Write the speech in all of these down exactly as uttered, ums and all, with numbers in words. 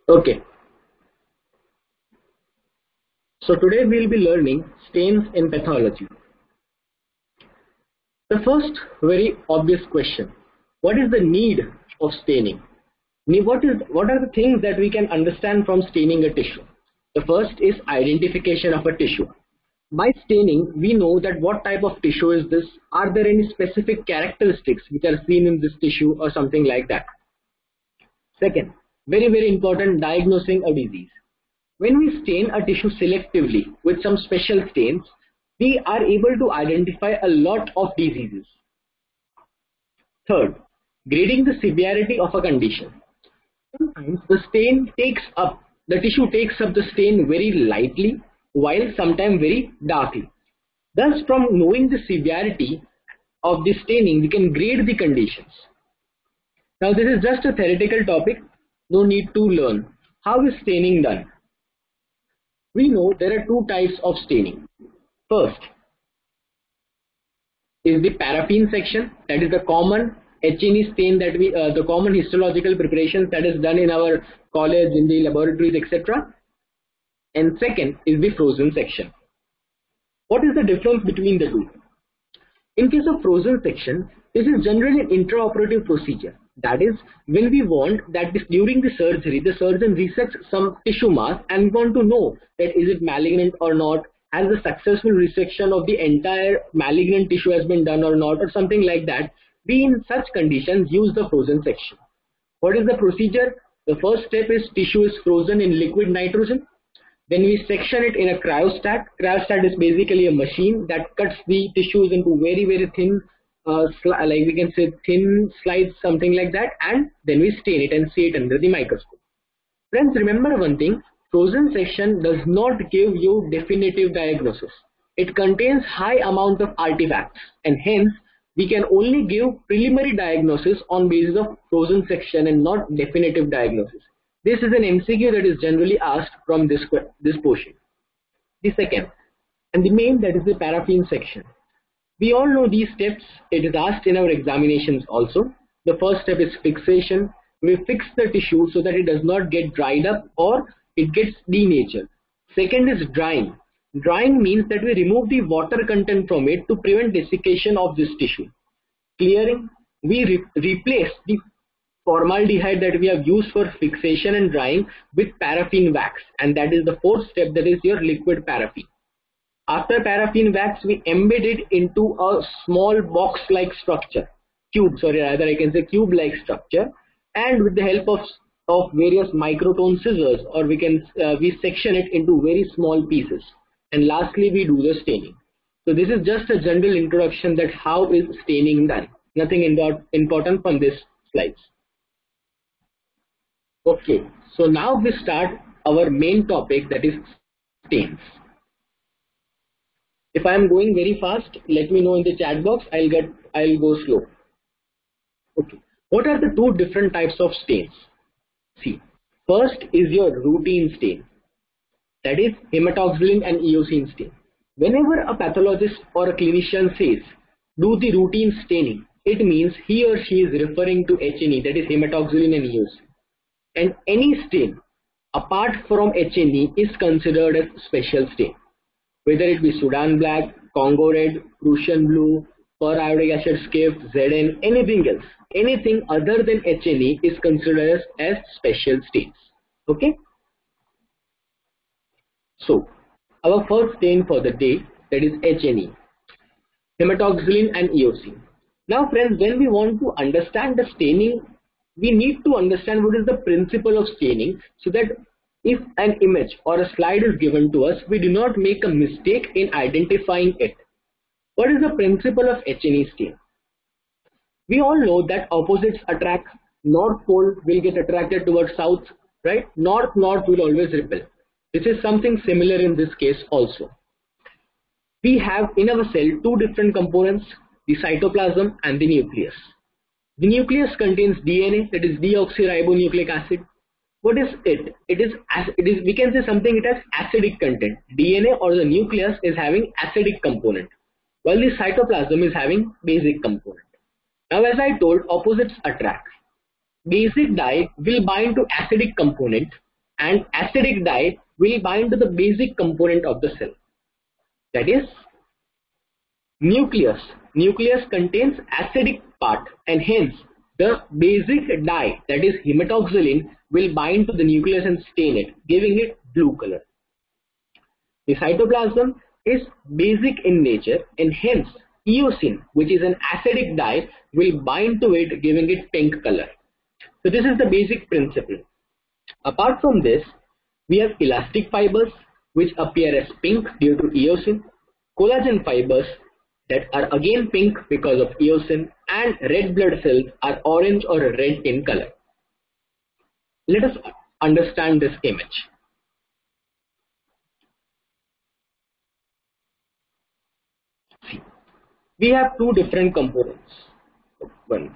Okay, so today we'll be learning stains in pathology. The first very obvious question, what is the need of staining? What is what are the things that we can understand from staining a tissue? The first is identification of a tissue. By staining, we know that what type of tissue is this, are there any specific characteristics which are seen in this tissue or something like that. Second, very very important, diagnosing a disease. When we stain a tissue selectively with some special stains, we are able to identify a lot of diseases. Third, grading the severity of a condition. Sometimes the stain takes up, the tissue takes up the stain very lightly, while sometimes very darkly. Thus, from knowing the severity of the staining, we can grade the conditions. Now, this is just a theoretical topic, no need to learn. How is staining done? We know there are two types of staining. First is the paraffin section, that is the common H N E stain that we, uh, the common histological preparations that is done in our college, in the laboratories, et cetera. And second is the frozen section. What is the difference between the two? In case of frozen section, this is generally an intraoperative procedure. That is, when we want that this, during the surgery, the surgeon resects some tissue mass and we want to know that is it malignant or not, has the successful resection of the entire malignant tissue has been done or not, or something like that. We in such conditions use the frozen section. What is the procedure? The first step is tissue is frozen in liquid nitrogen. Then we section it in a cryostat. Cryostat is basically a machine that cuts the tissues into very very thin, uh, like we can say thin slides, something like that, and then we stain it and see it under the microscope. Friends, remember one thing, frozen section does not give you definitive diagnosis. It contains high amount of artifacts, and hence we can only give preliminary diagnosis on basis of frozen section and not definitive diagnosis. This is an M C Q that is generally asked from this, this portion. The second and the main, that is the paraffin section. We all know these steps. It is asked in our examinations also. The first step is fixation. We fix the tissue so that it does not get dried up or it gets denatured. Second is drying. Drying means that we remove the water content from it to prevent desiccation of this tissue. Clearing, we re replace the formaldehyde that we have used for fixation and drying with paraffin wax, and that is the fourth step, that is your liquid paraffin. After paraffin wax, we embed it into a small box like structure, cube, sorry rather I can say cube like structure, and with the help of of various microtone scissors, or we can uh, we section it into very small pieces, and lastly we do the staining. So this is just a general introduction that how is staining done, nothing important from this slides. Okay, so now we start our main topic, that is stains. If I am going very fast, let me know in the chat box. I'll get I'll go slow. Okay, what are the two different types of stains? See, first is your routine stain, that is hematoxylin and eosine stain. Whenever a pathologist or a clinician says do the routine staining, it means he or she is referring to H N E, that is hematoxylin and eosine. And any stain apart from H N E is considered as special stain, whether it be Sudan black, Congo red, Prussian blue, periodic acid skipped, Z N, anything else, anything other than H N E is considered as, as special stains. Okay. So our first stain for the day, that is H N E, hematoxylin and eosine. Now friends, when we want to understand the staining, we need to understand what is the principle of staining, so that if an image or a slide is given to us, we do not make a mistake in identifying it. What is the principle of H N E stain? We all know that opposites attract. North pole will get attracted towards south, right? North north will always repel. This is something similar in this case also. We have in our cell two different components, the cytoplasm and the nucleus. The nucleus contains D N A, that is deoxyribonucleic acid. What is it? It is, it is, we can say something, it has acidic content. D N A or the nucleus is having acidic component, while the cytoplasm is having basic component. Now as I told, opposites attract. Basic dye will bind to acidic component and acidic dye will bind to the basic component of the cell, that is nucleus. Nucleus contains acidic part, and hence the basic dye, that is hematoxylin, will bind to the nucleus and stain it, giving it blue color. The cytoplasm is basic in nature, and hence eosin, which is an acidic dye, will bind to it, giving it pink color. So this is the basic principle. Apart from this, we have elastic fibers which appear as pink due to eosin, collagen fibers that are again pink because of eosin, and red blood cells are orange or red in color. Let us understand this image. See, we have two different components. One.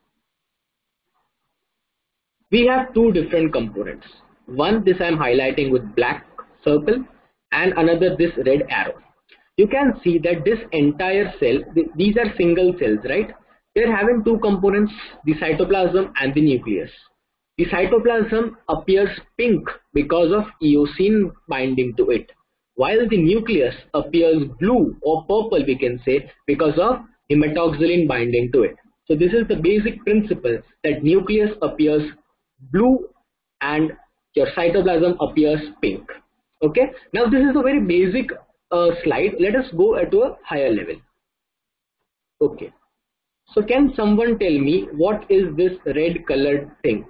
We have two different components. One, this I am highlighting with black circle, and another this red arrow. You can see that this entire cell, th these are single cells, right? They're having two components, the cytoplasm and the nucleus. The cytoplasm appears pink because of eosin binding to it, while the nucleus appears blue or purple, we can say, because of hematoxylin binding to it. So this is the basic principle, that nucleus appears blue and your cytoplasm appears pink. Okay, now this is a very basic uh, slide. Let us go at a higher level. Okay, so can someone tell me what is this red colored thing?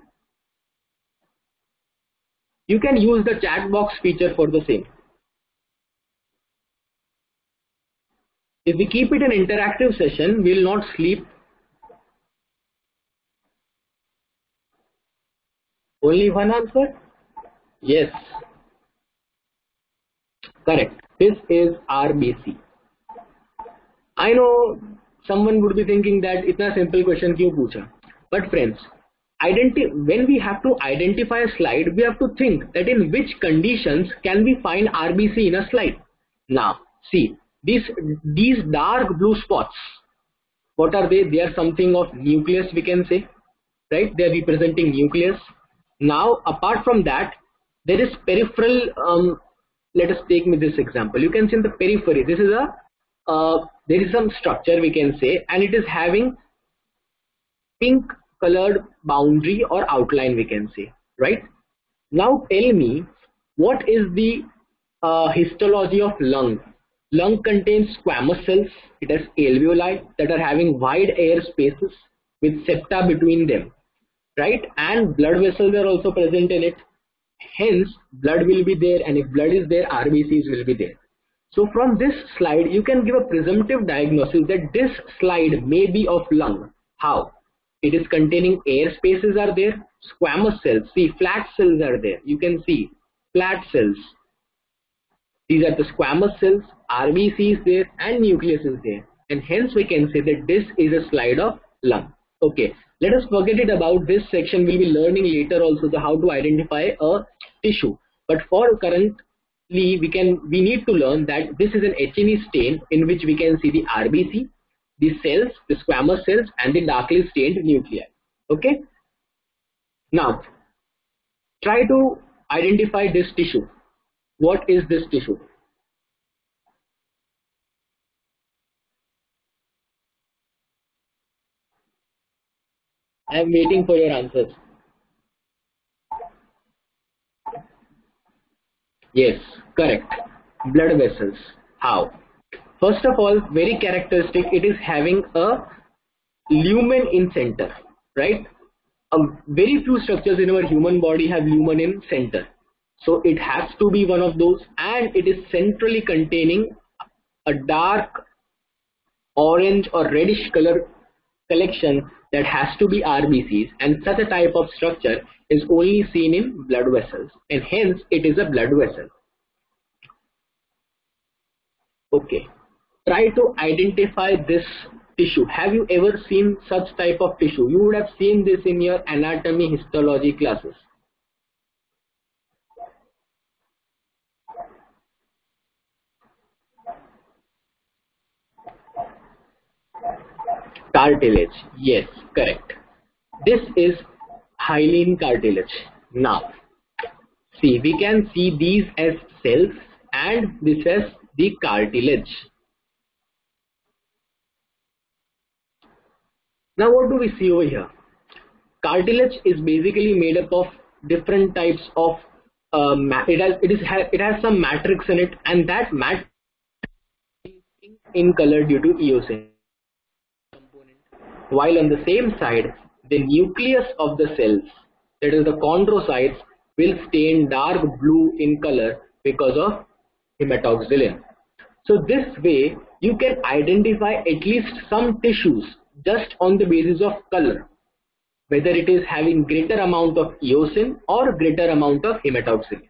You can use the chat box feature for the same. If we keep it an interactive session, we will not sleep. Only one answer? Yes. Correct. This is R B C. I know someone would be thinking that itna simple question kyun pucha? But friends, identi when we have to identify a slide, we have to think that in which conditions can we find R B C in a slide. Now, see, these, these dark blue spots, what are they? They are something of nucleus, we can say, right? They are representing nucleus. Now, apart from that, there is peripheral, um, let us take me this example. You can see in the periphery, this is a, uh, there is some structure, we can say, and it is having pink colored boundary or outline, we can say, right? Now tell me, what is the uh, histology of lung? Lung contains squamous cells. It has alveoli that are having wide air spaces with septa between them, right? And blood vessels are also present in it. Hence, blood will be there, and if blood is there, R B Cs will be there. So from this slide, you can give a presumptive diagnosis that this slide may be of lung. How? It is containing air spaces are there, squamous cells, see flat cells are there. You can see flat cells. These are the squamous cells, R B C is there, and nucleus is there. And hence we can say that this is a slide of lung. Okay, let us forget it about this section. We'll be learning later also the how to identify a tissue. But for currently, we can we need to learn that this is an H N E stain in which we can see the R B C, the cells, the squamous cells, and the darkly stained nuclei. Okay. Now, try to identify this tissue. What is this tissue? I am waiting for your answers. Yes, correct. Blood vessels. How? First of all, very characteristic, it is having a lumen in center, right? A very few structures in our human body have lumen in center. So it has to be one of those, and it is centrally containing a dark orange or reddish color collection that has to be R B Cs, and such a type of structure is only seen in blood vessels, and hence it is a blood vessel. Okay, try to identify this tissue. Have you ever seen such type of tissue? You would have seen this in your anatomy histology classes. Cartilage. Yes, correct. This is hyaline cartilage. Now, See, we can see these as cells and this as the cartilage. Now what do we see over here? Cartilage is basically made up of different types of uh, it has it is ha it has some matrix in it, and that matrix is in color due to eosin component. While on the same side, the nucleus of the cells, that is the chondrocytes, will stain dark blue in color because of hematoxylin. So this way you can identify at least some tissues just on the basis of color, whether it is having greater amount of eosin or greater amount of hematoxylin.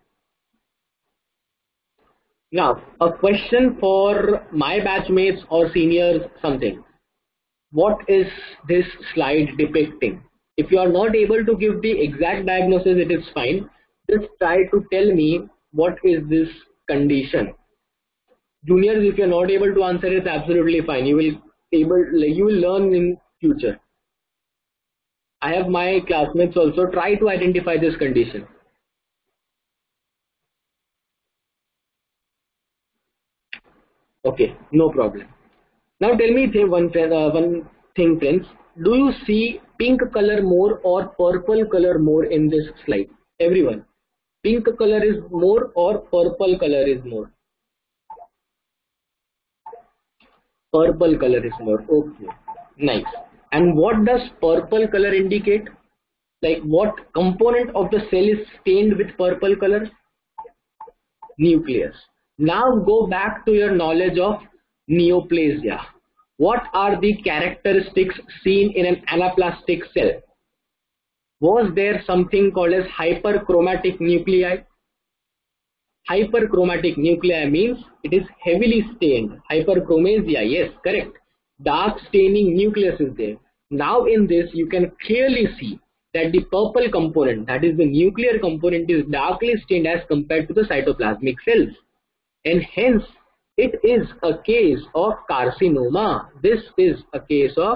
Now a question for my batchmates or seniors, something. What is this slide depicting? If you are not able to give the exact diagnosis, it is fine. Just try to tell me what is this condition. Juniors, if you are not able to answer, it's absolutely fine. You will able like you will learn in future. I have my classmates also try to identify this condition. Okay, no problem. Now tell me one uh, one thing, friends. Do you see pink color more or purple color more in this slide? Everyone, pink color is more or purple color is more? Purple color is more. Okay, nice. And what does purple color indicate? Like what component of the cell is stained with purple color? Nucleus. Now go back to your knowledge of neoplasia. What are the characteristics seen in an anaplastic cell? Was there something called as hyperchromatic nuclei? Hyperchromatic nuclei means it is heavily stained. Hyperchromasia, yes, correct. Dark staining nucleus is there. Now in this you can clearly see that the purple component, that is the nuclear component, is darkly stained as compared to the cytoplasmic cells, and hence it is a case of carcinoma. This is a case of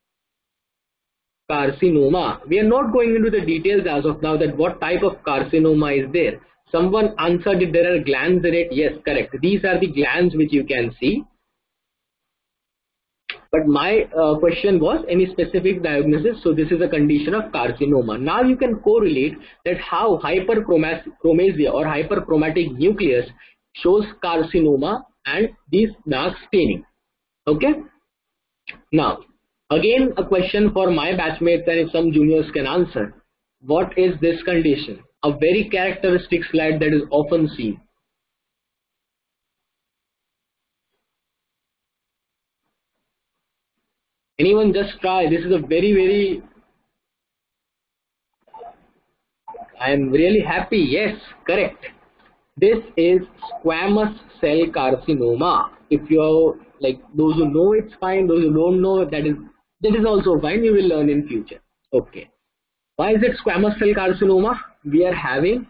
carcinoma. We are not going into the details as of now that what type of carcinoma is there. Someone answered it, there are glands in it. Yes, correct. These are the glands which you can see. But my uh, question was any specific diagnosis. So this is a condition of carcinoma. Now you can correlate that how hyperchromasia or hyperchromatic nucleus shows carcinoma and these dark staining. Okay. Now again a question for my batchmates, and if some juniors can answer. What is this condition? A very characteristic slide that is often seen. Anyone just try. This is a very very I am really happy. Yes, correct. This is squamous cell carcinoma. If you are like those who know, it's fine. Those who don't know, that is that is also fine. You will learn in future. Okay. Why is it squamous cell carcinoma? We are having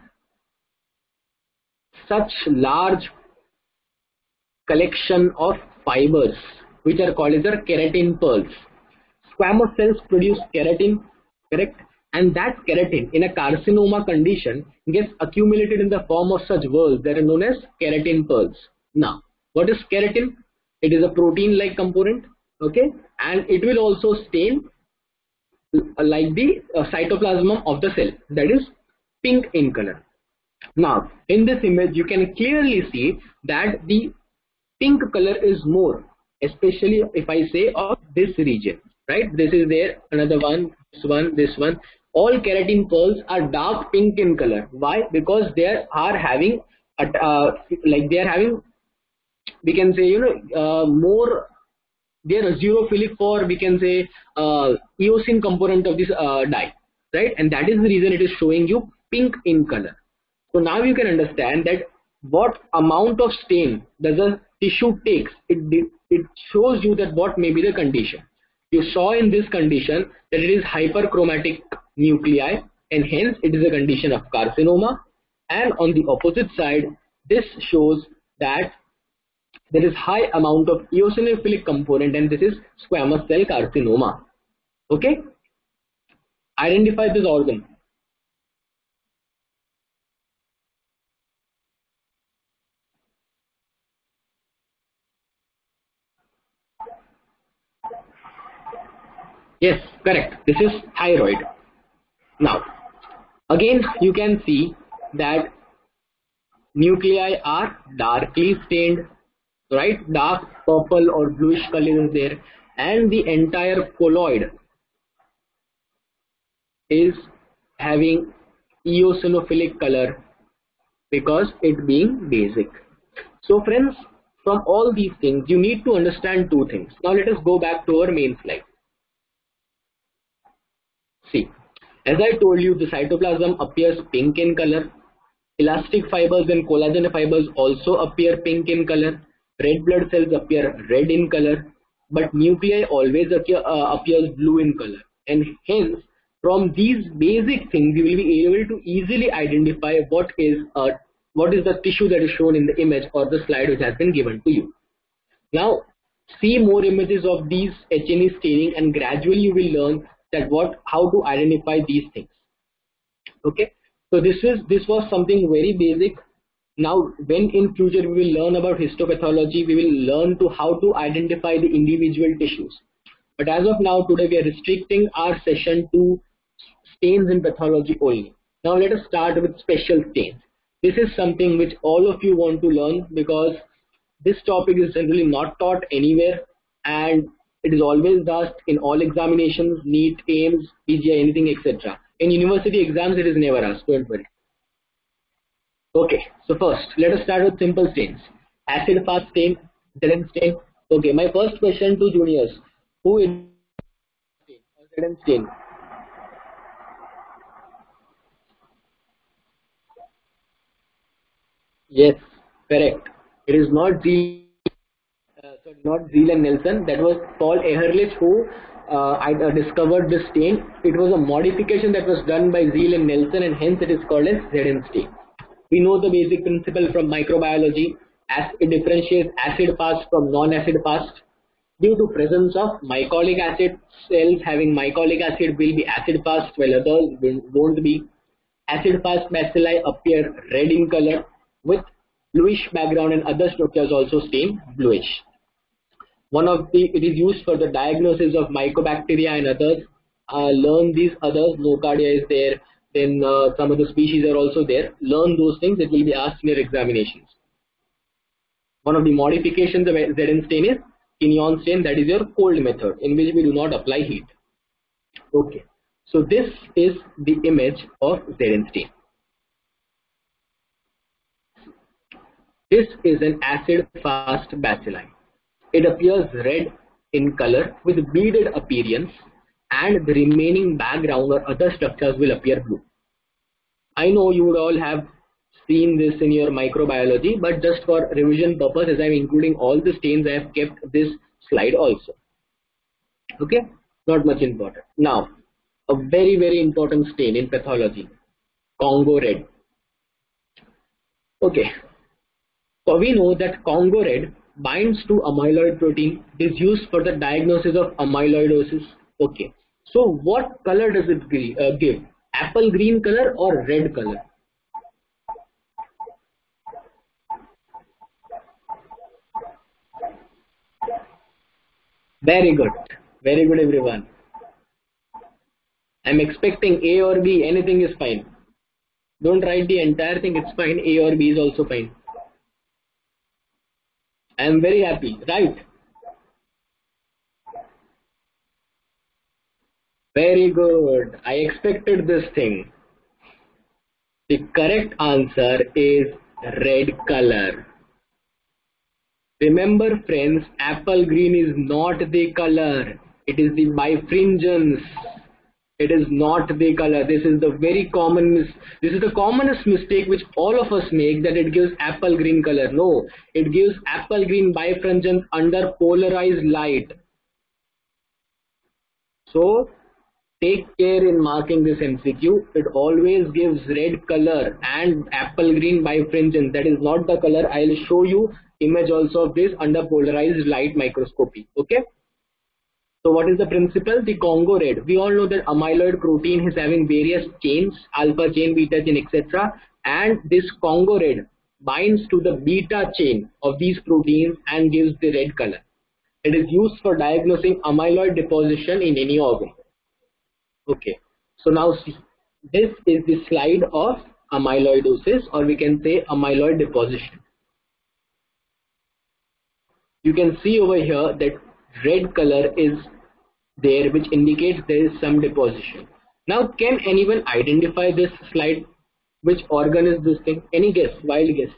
such large collection of fibers which are called as the keratin pearls. Squamous cells produce keratin, correct? And that keratin in a carcinoma condition gets accumulated in the form of such whorls that are known as keratin pearls. Now, what is keratin? It is a protein-like component, okay? And it will also stain like the uh, cytoplasm of the cell, that is pink in color. Now, in this image, you can clearly see that the pink color is more, especially if I say of this region, right? This is there, another one, this one, this one. All keratin pearls are dark pink in color. Why? Because they are having, uh, like they are having, we can say, you know, uh, more, they are xerophilic for, we can say, uh, eosin component of this uh, dye, right? And that is the reason it is showing you pink in color. So now you can understand that what amount of stain does a tissue takes. It, it shows you that what may be the condition. You saw in this condition that it is hyperchromatic nuclei, and hence it is a condition of carcinoma. And on the opposite side, this shows that there is high amount of eosinophilic component, and this is squamous cell carcinoma. Okay. Identify this organ. Yes, correct. This is thyroid. Now, again, you can see that nuclei are darkly stained, right? Dark purple or bluish color is there, and the entire colloid is having eosinophilic color because it being basic. So friends, from all these things, you need to understand two things. Now let us go back to our main slide. See, as I told you, the cytoplasm appears pink in color. Elastic fibers and collagen fibers also appear pink in color. Red blood cells appear red in color. But nuclei always appear, uh, appears blue in color. And hence, from these basic things, you will be able to easily identify what is uh, what is the tissue that is shown in the image or the slide which has been given to you. Now, see more images of these H N E staining, and gradually you will learn that what how to identify these things. Okay, so this is this was something very basic. Now, when in future we will learn about histopathology, we will learn to how to identify the individual tissues. But as of now, today we are restricting our session to stains in pathology only. Now let us start with special stains. This is something which all of you want to learn because this topic is generally not taught anywhere, and it is always asked in all examinations, NEET, AIIMS, P G I, anything, et cetera. In university exams, it is never asked. Don't worry. Okay, so first, let us start with simple stains. Acid-fast stain, Zeden stain. Okay, my first question to juniors: who is Zeden stain? Yes, correct. It is not Zeal, uh, sorry, not Zeal and Nelson. That was Paul Ehrlich who uh, I, uh, discovered this stain. It was a modification that was done by Zeal and Nelson, and hence it is called as Zeden stain. We know the basic principle from microbiology. As it differentiates acid fast from non-acid fast. Due to presence of mycolic acid, cells having mycolic acid will be acid fast, while others will, won't be. Acid fast bacilli appear red in color with bluish background, and other structures also stain bluish. One of the it is used for the diagnosis of mycobacteria and others. Uh, learn these others. Nocardia is there. Then uh, some of the species are also there. Learn those things. It will be asked in your examinations. One of the modifications of Zeden stain is Quignon stain. That is your cold method in which we do not apply heat. Okay. So this is the image of Zeden stain. This is an acid-fast bacilli. It appears red in color with beaded appearance, and the remaining background or other structures will appear blue. I know you would all have seen this in your microbiology, but just for revision purpose, as I am including all the stains, I have kept this slide also. Okay, not much important. Now, a very very important stain in pathology, Congo red. Okay, so we know that Congo red binds to amyloid protein. It is used for the diagnosis of amyloidosis. Okay, so what color does it uh, give? Apple green color or red color? Very good, very good everyone. I'm expecting A or B, anything is fine. Don't write the entire thing, it's fine. A or B is also fine. I am very happy, right? Very good. I expected this thing. The correct answer is red color. Remember friends, apple green is not the color. It is the bifringence. It is not the color. This is the very common mis this is the commonest mistake which all of us make, that it gives apple green color. No, it gives apple green bifringence under polarized light. So take care in marking this M C Q. It always gives red color and apple green bifringence. That is not the color. I will show you image also of this under polarized light microscopy. Okay. So what is the principle? The Congo red. We all know that amyloid protein is having various chains, alpha chain, beta chain, et cetera. And this Congo red binds to the beta chain of these proteins and gives the red color. It is used for diagnosing amyloid deposition in any organ. Okay, so now see, this is the slide of amyloidosis, or we can say amyloid deposition. You can see over here that red color is there, which indicates there is some deposition. Now, can anyone identify this slide? Which organ is this thing? Any guess? Wild guess.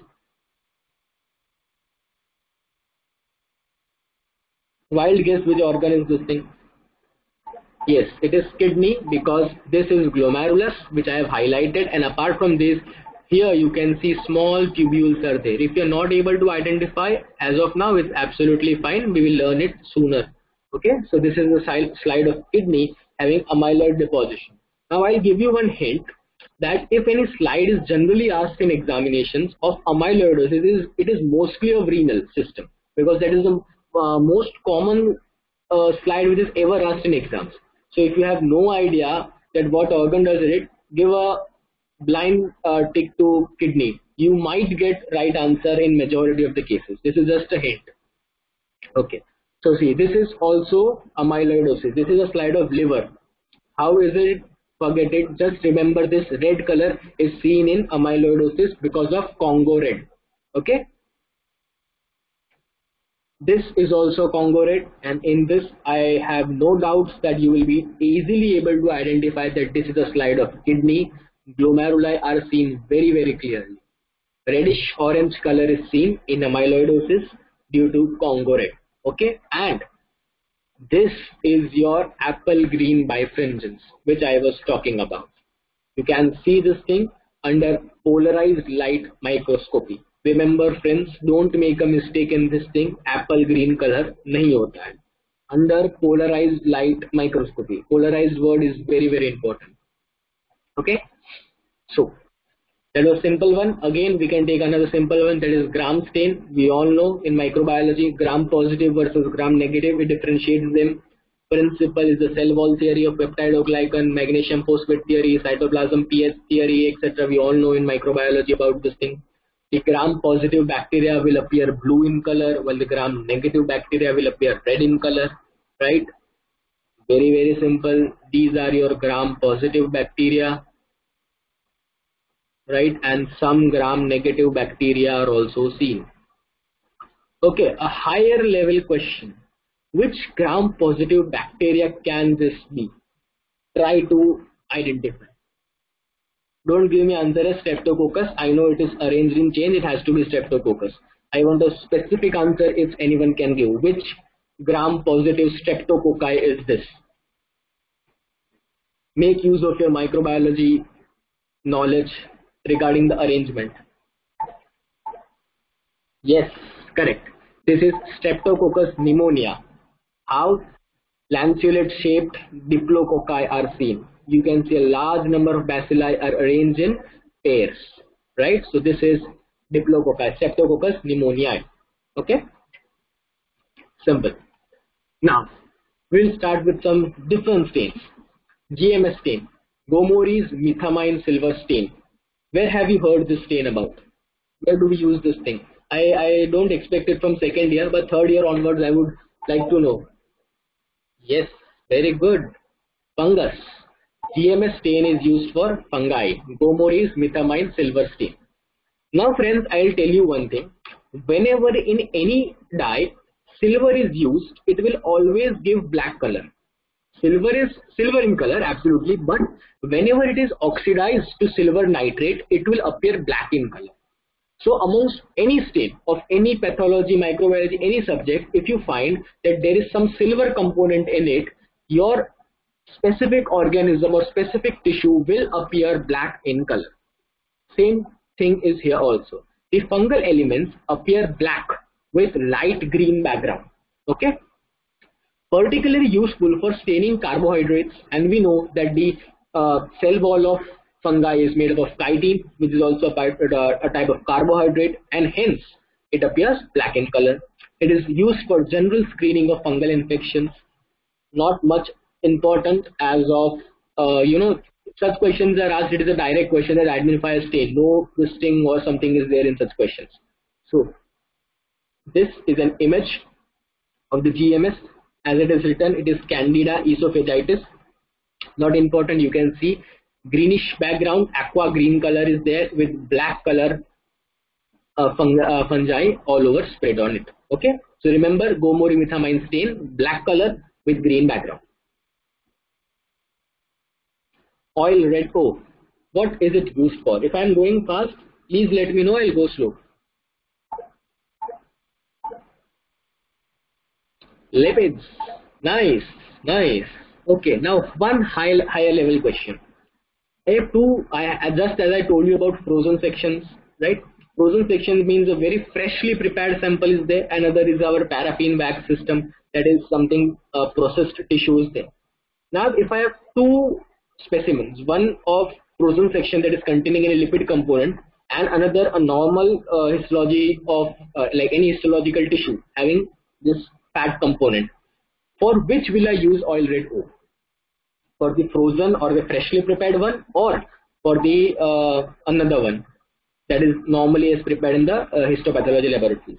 Wild guess which organ is this thing? Yes, it is kidney, because this is glomerulus, which I have highlighted, and apart from this, here you can see small tubules are there. If you are not able to identify as of now, it's absolutely fine. We will learn it sooner. Okay, so this is the slide of kidney having amyloid deposition. Now I'll give you one hint that if any slide is generally asked in examinations of amyloidosis, it is, it is mostly of renal system, because that is the uh, most common uh, slide which is ever asked in exams. So if you have no idea that what organ does it, give a blind uh, tick to kidney. You might get right answer in majority of the cases. This is just a hint. Okay. So see, this is also amyloidosis. This is a slide of liver. How is it? Forget it. Just remember this red color is seen in amyloidosis because of Congo red. Okay. This is also Congo red, and in this I have no doubts that you will be easily able to identify that this is a slide of kidney. Glomeruli are seen very very clearly. Reddish orange color is seen in amyloidosis due to Congo red. Okay, and this is your apple green bifringence, which I was talking about. You can see this thing under polarized light microscopy. Remember friends, don't make a mistake in this thing. Apple green color nahi hota hai. Under polarized light microscopy. Polarized word is very very important. Okay, so that was simple one. Again, we can take another simple one, that is gram stain. We all know in microbiology, gram positive versus gram negative, we differentiate them. Principle is the cell wall theory of peptidoglycan, magnesium phosphate theory, cytoplasm pH theory, et cetera. We all know in microbiology about this thing. The gram positive bacteria will appear blue in color, while the gram negative bacteria will appear red in color, right? Very very simple. These are your gram positive bacteria, right? And some gram negative bacteria are also seen. Okay, a higher level question. Which gram positive bacteria can this be? Try to identify. Don't give me answer as Streptococcus. I know it is arranged in chain. It has to be Streptococcus. I want a specific answer if anyone can give. Which gram positive Streptococci is this? Make use of your microbiology knowledge regarding the arrangement. Yes, correct. This is Streptococcus pneumonia. How? Lanceolate shaped diplococci are seen. You can see a large number of bacilli are arranged in pairs, right? So this is diplococci, Streptococcus pneumoniae. Okay, simple. Now we'll start with some different stains. G M S stain, Gomorrhe's methamine silver stain. Where have you heard this stain about? Where do we use this thing? I, I don't expect it from second year, but third year onwards I would like to know. Yes, very good. Fungus. G M S stain is used for fungi. Gomorrhe's methamine silver stain. Now friends, I'll tell you one thing. Whenever in any dye silver is used, it will always give black color. Silver is silver in color, absolutely, but whenever it is oxidized to silver nitrate, it will appear black in color. So amongst any stain of any pathology, microbiology, any subject, if you find that there is some silver component in it, your specific organism or specific tissue will appear black in color. Same thing is here also. The fungal elements appear black with light green background. Okay, particularly useful for staining carbohydrates, and we know that the uh, cell wall of fungi is made up of chitin, which is also a, uh, a type of carbohydrate, and hence it appears black in color. It is used for general screening of fungal infections. Not much important as of uh, you know, such questions are asked. It is a direct question that identify a stain. No twisting or something is there in such questions. So this is an image of the G M S. As it is written, it is Candida esophagitis. Not important. You can see greenish background, aqua green color is there with black color uh, fung uh, fungi all over spread on it. Okay, so remember gomoremethamine stain, black color with green background. Oil red O, what is it used for? If I am going fast, please let me know, I'll go slow. Lipids, nice, nice. Okay, now one high, higher level question. I have two, I, just as I told you about frozen sections, right? Frozen section means a very freshly prepared sample is there. Another is our paraffin wax system, that is something uh, processed tissue is there. Now if I have two specimens, one of frozen section that is containing a lipid component and another a normal uh, histology of uh, like any histological tissue having this fat component, for which will I use oil red O? For the frozen or the freshly prepared one, or for the uh, another one that is normally is prepared in the uh, histopathology laboratories?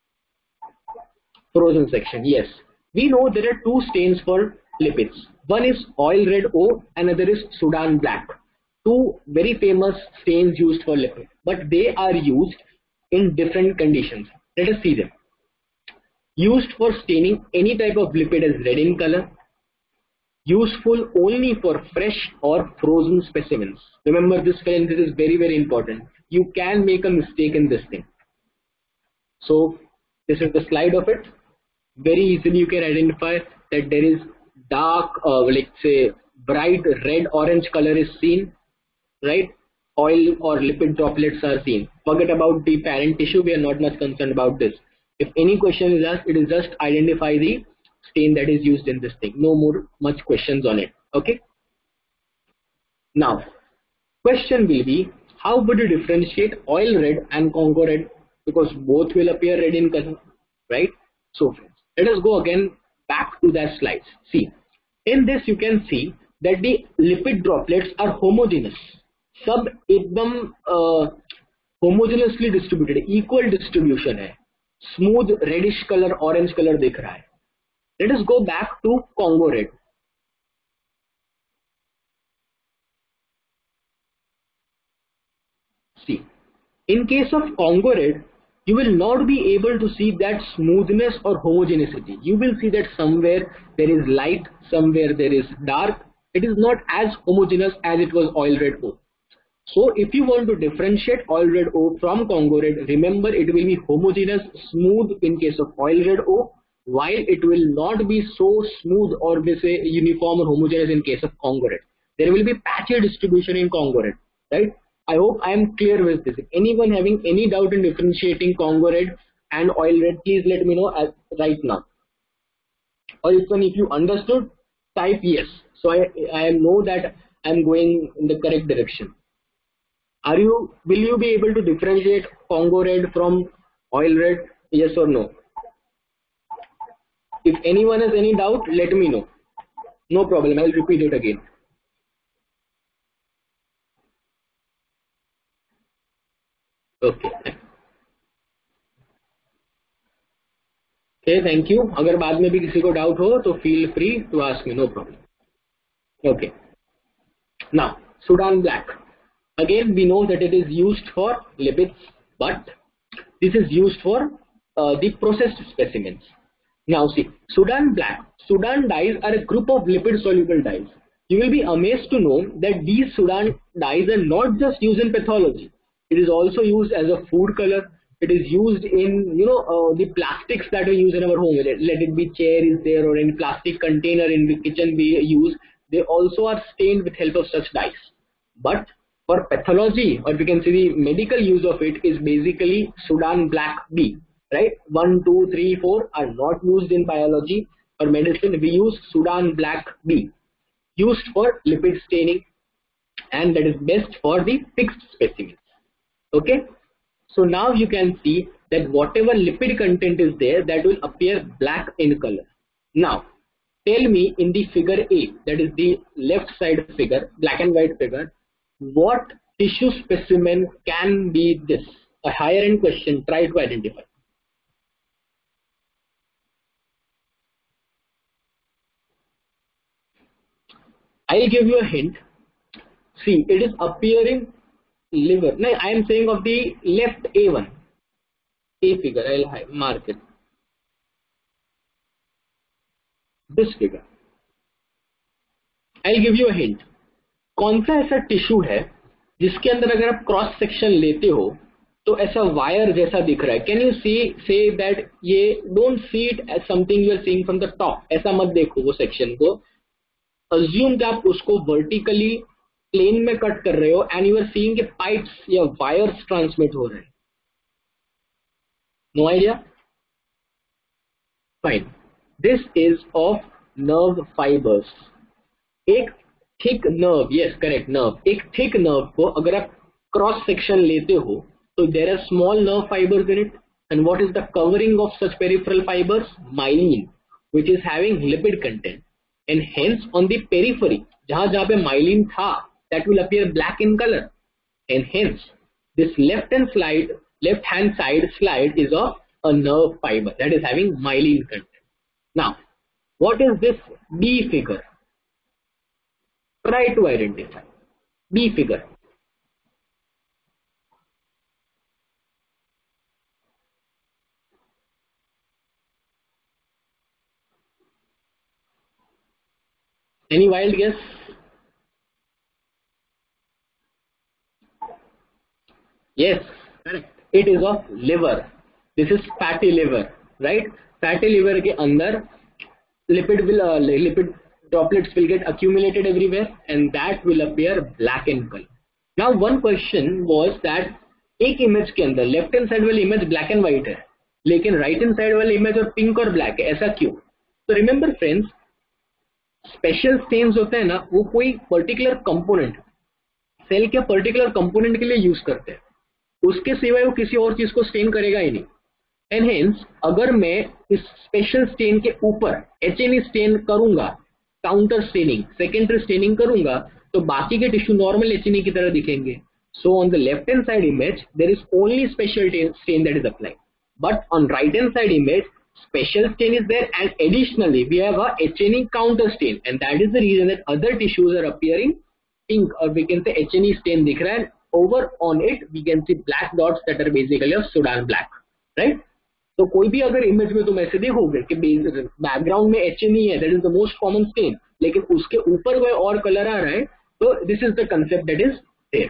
Frozen section, yes. We know there are two stains for lipids. One is oil red O, another is Sudan black. Two very famous stains used for lipid, but they are used in different conditions. Let us see them. Used for staining any type of lipid as red in color. Useful only for fresh or frozen specimens. Remember this, friends, this is very very important. You can make a mistake in this thing. So this is the slide of it. Very easily you can identify that there is dark, uh, let's say bright red orange color is seen, right? Oil or lipid droplets are seen. Forget about the parent tissue, we are not much concerned about this. If any question is asked, it is just identify the stain that is used in this thing. No more much questions on it. Okay. Now, question will be, how would you differentiate oil red and Congo red? Because both will appear red in color, right? So friends, let us go again back to that slides. See, in this you can see that the lipid droplets are homogeneous. Sub ekdam uh, homogeneously distributed, equal distribution hai. Smooth reddish color, orange color dikh raha hai. Let us go back to Congo red. See, in case of Congo red, you will not be able to see that smoothness or homogeneity. You will see that somewhere there is light, somewhere there is dark. It is not as homogeneous as it was oil red O. So if you want to differentiate oil red O from Congo red, remember it will be homogeneous, smooth in case of oil red O, while it will not be so smooth or we say uniform or homogeneous in case of Congo red. There will be patchy distribution in Congo red, right? I hope I am clear with this. If anyone having any doubt in differentiating Congo red and oil red, please let me know as, right now. Or even if you understood, type yes. So I, I know that I am going in the correct direction. Are you, will you be able to differentiate Congo red from oil red? Yes or no? If anyone has any doubt, let me know. No problem, I'll repeat it again. Okay. Okay, thank you. अगर बाद में भी किसी को doubt हो तो feel free to ask me, no problem. Okay. Now, Sudan black. Again, we know that it is used for lipids, but this is used for uh, the processed specimens. Now see, Sudan black, Sudan dyes are a group of lipid soluble dyes. You will be amazed to know that these Sudan dyes are not just used in pathology. It is also used as a food color. It is used in, you know, uh, the plastics that we use in our home. Let, let it be chair is there or in plastic container in the kitchen we use. They also are stained with help of such dyes. But for pathology, or we can say the medical use of it, is basically Sudan black B. Right? One, two, three, four are not used in biology or medicine. We use Sudan black B, used for lipid staining, and that is best for the fixed specimens. Okay. So now you can see that whatever lipid content is there, that will appear black in color. Now, tell me in the figure A, that is the left side figure, black and white figure, what tissue specimen can be this? A higher end question, try to identify. I'll give you a hint. See, it is appearing liver. No, I am saying of the left A one. A figure, I'll mark it. This figure. I'll give you a hint. कौन सा ऐसा tissue है जिसके अंदर अगर आप cross section लेते हो तो ऐसा वायर जैसा दिख रहा है? Can you see say that ये don't see it as something you are seeing from the top, ऐसा मत देखो वो सेक्शन को. अज्यूम कि आप उसको वर्टिकली प्लेन में कट कर रहे हो एंड यू आर सीइंग के पाइप्स या वायर्स ट्रांसमिट हो रहे हैं. No idea? Fine. This is of nerve fibres. एक thick nerve, yes correct, nerve, एक थिक नर्व को अगर आप क्रॉस सेक्शन लेते हो तो there are small nerve fibres in it. And what is the covering of such peripheral fibres? Myelin, which is having lipid content. And hence on the periphery, जहां जहां पे myelin था, that will appear black in color, and hence this left hand slide left hand side slide is of a nerve fiber that is having myelin content. Now what is this B figure? Try to identify B figure. Any wild guess? Yes, correct. It is of liver. This is fatty liver, right? Fatty liver के अंदर lipid will uh, lipid droplets will get accumulated everywhere, and that will appear black in color. Now one question was that एक image के अंदर left hand side वाली image black and white है, लेकिन right hand side वाली image और pink और black है, ऐसा क्यों? तो remember friends, special stains होते हैं ना, वो कोई particular component सेल के पर्टिकुलर कंपोनेंट के लिए यूज करते हैं, उसके सिवाय वो किसी और चीज को स्टेन करेगा ही नहीं. एंड हेंस अगर मैं इस स्पेशल स्टेन के ऊपर एच एन ई स्टेन करूंगा, काउंटर स्टेनिंग, सेकेंडरी स्टेनिंग करूंगा, तो बाकी के tissue normal H N E की तरह दिखेंगे. So on the left hand side image there is only special stain that is applied, but on right hand side image special stain is there, and additionally we have a H N E counter stain, and that is the reason that other tissues are appearing pink, or we can say H N E stain दिख रहा है. Over on it we can see black dots that are basically of Sudan black, right? तो कोई भी अगर image में तुम ऐसे देखोगे कि बैकग्राउंड में H N E है, that is the most common stain, लेकिन उसके ऊपर कोई और कलर आ रहा है, तो this is the concept that is there.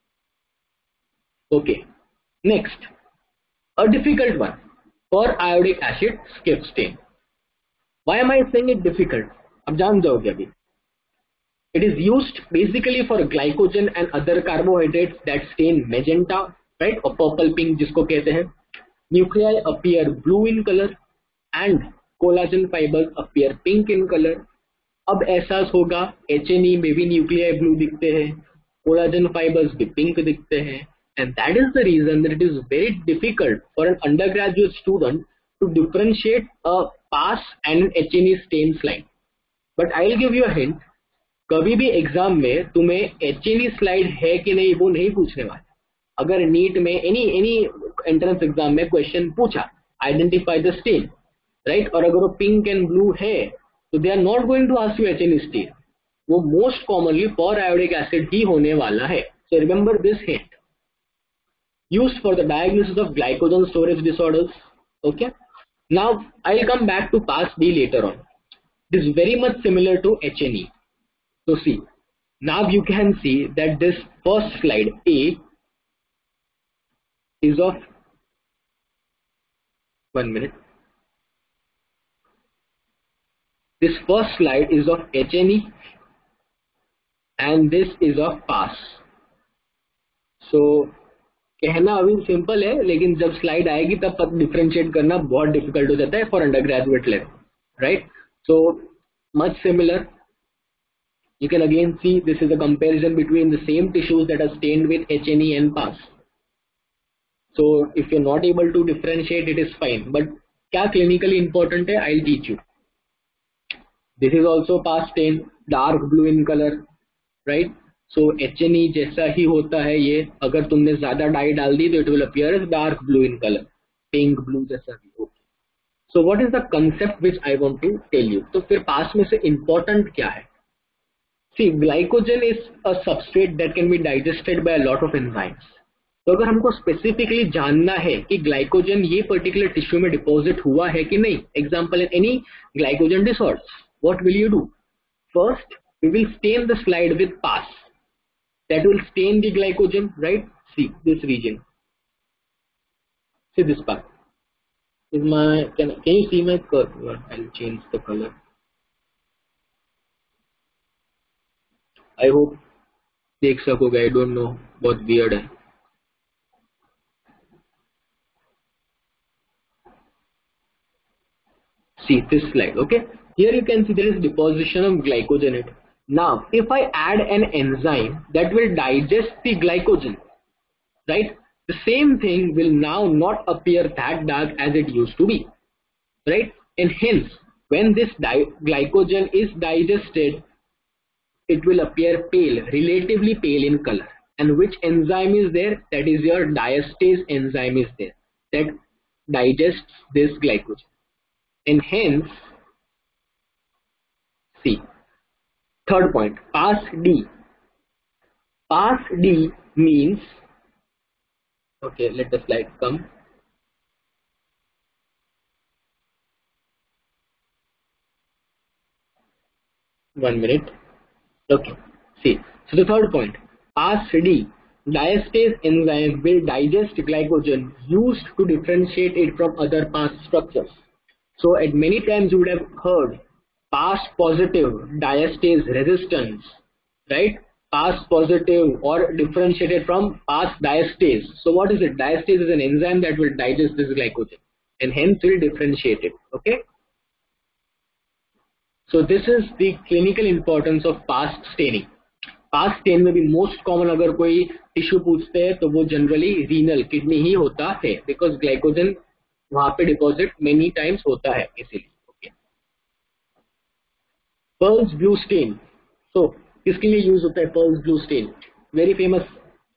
Okay, next, a difficult one for iodic acid skip stain. Why am I saying it difficult? अब जान जाओगे अभी. It is used basically for glycogen and other carbohydrates that stain magenta, right, or purple pink जिसको कहते हैं. Nuclei appear blue in color and collagen fibers appear pink in color. अब एहसास होगा H N E में भी nuclei blue दिखते हैं, collagen fibers भी pink दिखते हैं, and that is the reason that it is very difficult for an undergraduate student to differentiate a pass and an H N E stain slide. But I'll give you a hint. कभी भी exam में तुम्हें H N E slide है कि नहीं वो नहीं पूछने वाले. अगर नीट में एनी एनी एंट्रेंस एग्जाम में क्वेश्चन पूछा आइडेंटिफाई द स्टेन, राइट, और अगर वो पिंक एंड ब्लू है तो they are not going to ask you H N E stain. वो most commonly for iodic acid ही होने वाला है. So remember this hint. Used for the diagnosis of glycogen storage disorders. Okay. Now I'll come back to pass B later on. It is very much similar to H N E. So see, now you can see that this first slide A is of, one minute. This first slide is of H N E and this is of pass. So कहना अभी simple है, लेकिन जब slide आएगी तब differentiate करना बहुत difficult हो जाता है for undergraduate level, right. So much similar. You can again see this is a comparison between the same tissues that are stained with H N E and pass. So if you're not able to differentiate, it is fine. But क्या clinically important है, I'll teach you. This is also pass stain, dark blue in color, right? So H N E जैसा ही होता है ये. अगर तुमने ज्यादा die डाल दी तो it will appear as dark blue in color, pink blue जैसा भी. Okay. So what is the concept which I want to tell you? तो फिर पास में से important क्या है? See glycogen is a substrate that can be digested by a lot of enzymes. तो अगर हमको स्पेसिफिकली जानना है कि ग्लाइकोजन ये पर्टिकुलर टिश्यू में डिपॉजिट हुआ है कि नहीं, example in any glycogen disorder, what will you do? First we will stain the slide with PAS. That will stain the glycogen, right? See this region, see this part is my, can, can you see my curve? I'll change the color. I hope देख सकोगे. I don't know, बहुत weird है. See this slide, okay? Here you can see there is deposition of glycogen in it. Now, if I add an enzyme that will digest the glycogen, right? The same thing will now not appear that dark as it used to be, right? And hence, when this glycogen is digested, it will appear pale, relatively pale in color. And which enzyme is there? That is your diastase enzyme is there that digests this glycogen. And hence, see, third point, pass D. Pass D means, okay, let the slide come. One minute. Okay, see, so the third point, pass D. Diastase enzyme will digest glycogen used to differentiate it from other pass structures. So at many times you would have heard pass positive diastase resistance, right? Pass positive or differentiated from pass diastase. So what is it? Diastase is an enzyme that will digest this glycogen and hence will differentiate it. Okay. So this is the clinical importance of pass staining. PAS stain में भी most common अगर कोई tissue पूछते हैं तो वो generally renal kidney ही होता है, बिकॉज ग्लाइकोजन वहां पे डिपॉजिट मेनी टाइम्स होता है इसीलिए. Okay. Perls blue stain, so किसके लिए यूज होता है Perls blue stain? Very famous.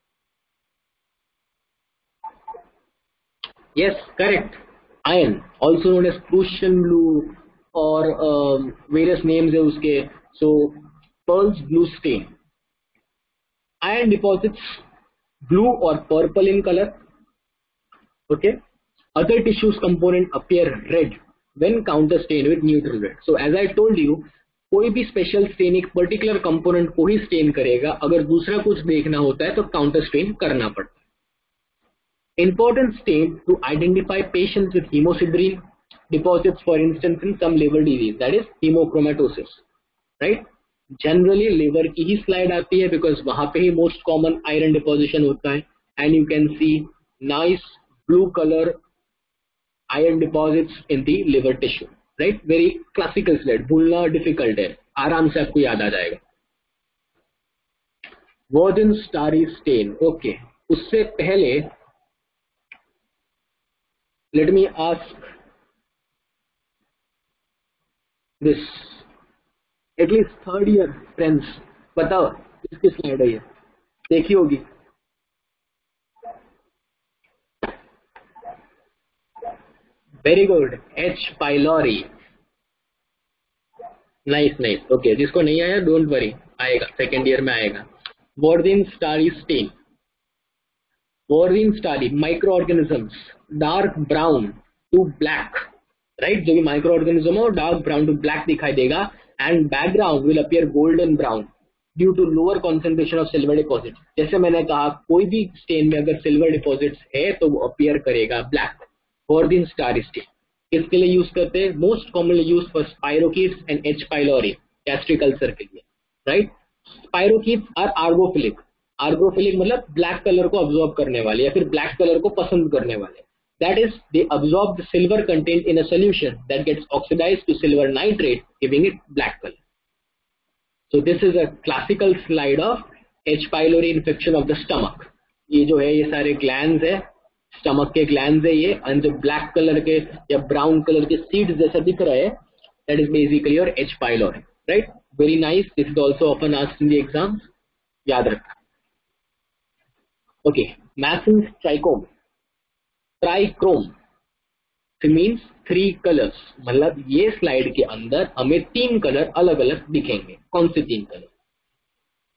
Yes correct. Iron also known as Prussian blue और वेरियस नेम्स है उसके. So Perls blue stain. Iron deposits blue or purple in color. Okay. Other tissues component appear red when counter stained with neutral red. So as I told you, कोई भी special stain एक particular component को ही stand करेगा. अगर दूसरा कुछ देखना होता है तो काउंटर स्टेन करना पड़ता है. Important stain to identify patients with hemosiderin deposits, for instance, in some liver disease, that is hemochromatosis, right? Generally liver की ही स्लाइड आती है बिकॉज वहां पे ही मोस्ट कॉमन आयरन डिपोजिशन होता है. And you can see nice blue colour iron deposits in the liver tissue, right? Very classical slide, भूलना डिफिकल्ट है, आराम से आपको याद आ जाएगा. Virgin starry stand. ओके, उससे पहले let me ask this. At least third year friends, बताओ किसकी स्लाइड है ये? देखी होगी. Very good. H pylori. Nice nice. Okay, जिसको नहीं आया डोंट वरी, आएगा सेकेंड ईयर में आएगा. Warthin starry stain. Warthin starry microorganisms, dark brown to black, right? जो भी माइक्रो ऑर्गेनिज्म हो डार्क ब्राउन टू ब्लैक दिखाई देगा. And background will appear golden brown due to lower concentration of silver deposits. जैसे मैंने कहा कोई भी स्टेन में अगर सिल्वर डिपॉजिट्स है तो वो अपीयर करेगा ब्लैक. वर्जिन स्टार स्टेन किसके लिए यूज करते हैं? Most commonly use for spirochetes and H pylori, gastric ulcer के लिए, राइट? स्पाइरोकीट्स आर आर्गोफिलिक. आर्गोफिलिक मतलब ब्लैक कलर को अब्सॉर्ब करने वाले या फिर ब्लैक कलर को पसंद करने वाले. That is, they absorb the silver content in a solution that gets oxidized to silver nitrate, giving it black color. So this is a classical slide of H. pylori infection of the stomach. ये जो है ये सारे glands है, stomach के glands है ये, and जो black color के या brown color के seeds जैसा दिख रहा है, that is basically your H. pylori, right? Very nice. This is also often asked in the exams. याद रखना. Okay, Masson's trichome. Trichrome means three colours. मतलब ये स्लाइड के अंदर हमें तीन कलर अलग अलग दिखेंगे. कौन से तीन colour?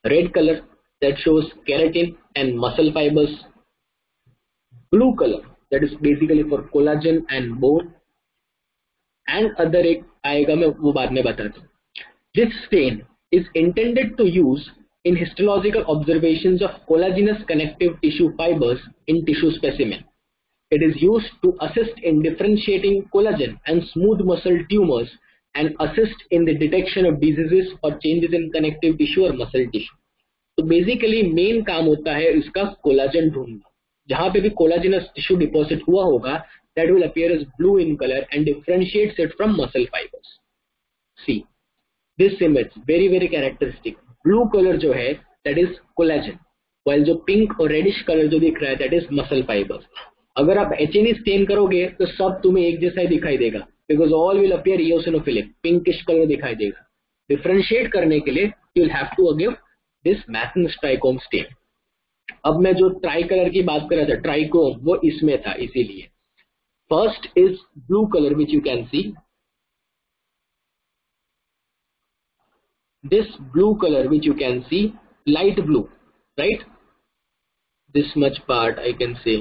red color that shows keratin and muscle fibers, blue color that is basically for collagen and bone, and other एक आएगा मैं वो बाद में बताता हूँ. This stain is intended to use in histological observations of collagenous connective tissue fibers in tissue specimen. It is used to assist in differentiating collagen and smooth muscle tumors and assist in the detection of diseases or changes in connective tissue or muscle tissue. तो basically main काम होता है इसका collagen ढूंढना. जहां पे भी कोलाजिनस tissue deposit हुआ होगा that will appear as blue in color and differentiates it from muscle fibers. See this image, very very characteristic. Blue color जो है that is collagen, while जो pink और reddish color जो दिख रहा है that is muscle fibers. अगर आप H N E स्टेन करोगे तो सब तुम्हें एक जैसा ही दिखाई देगा because all will appear eosinophilic, pinkish color दिखाई देगा. Differentiate करने के लिए you will have to give this Masson's trichome stain. अब मैं जो ट्राई कलर की बात कर रहा था ट्राइकोम वो इसमें था इसीलिए. First is blue color which you can see. This blue color which you can see, light blue, right? This much part I can say.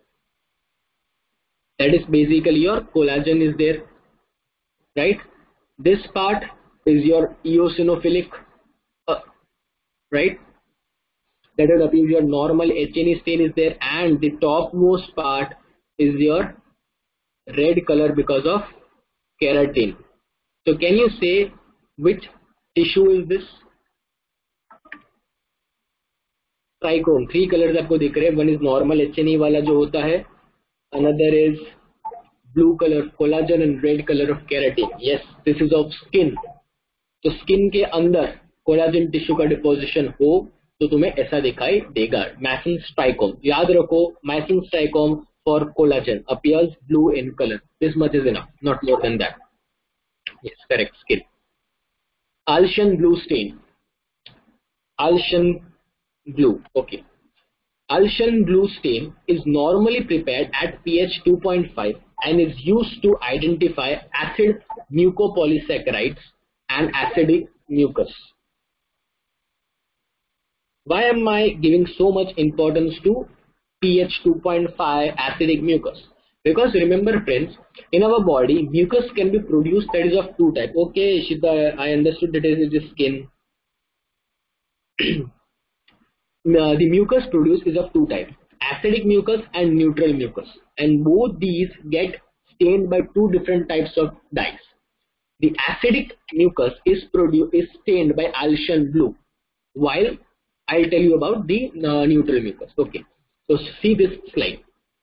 That is basically your collagen is there, right? This part is your eosinophilic, uh, right? That will appear your normal H N E stain is there, and the topmost part is your red color because of keratin. So can you say which tissue is this? Trichome. Three colors आपको दिख रहे हैं. One is normal H N E वाला जो होता है. Another is blue color collagen and red color of keratin. Yes, this is of skin. तो skin के अंदर collagen tissue का deposition हो तो तुम्हें ऐसा दिखाई देगा. Masson's trichome. याद रखो Masson's trichome for collagen appears blue in color. This much is enough, not more than that. Yes, correct. Skin. Alcian blue stain. Alcian blue. Okay. Alcian blue stain is normally prepared at pH two point five and is used to identify acid mucopolysaccharides and acidic mucus. Why am I giving so much importance to pH two point five acidic mucus? Because remember friends, in our body mucus can be produced that is of two types. Okay Ishita, I understood that it is the skin. Uh, the mucus produced is of two types, acidic mucus and neutral mucus, and both these get stained by two different types of dyes. The acidic mucus is produced is stained by Alcian blue, while I'll tell you about the uh, neutral mucus. Okay, so see this slide.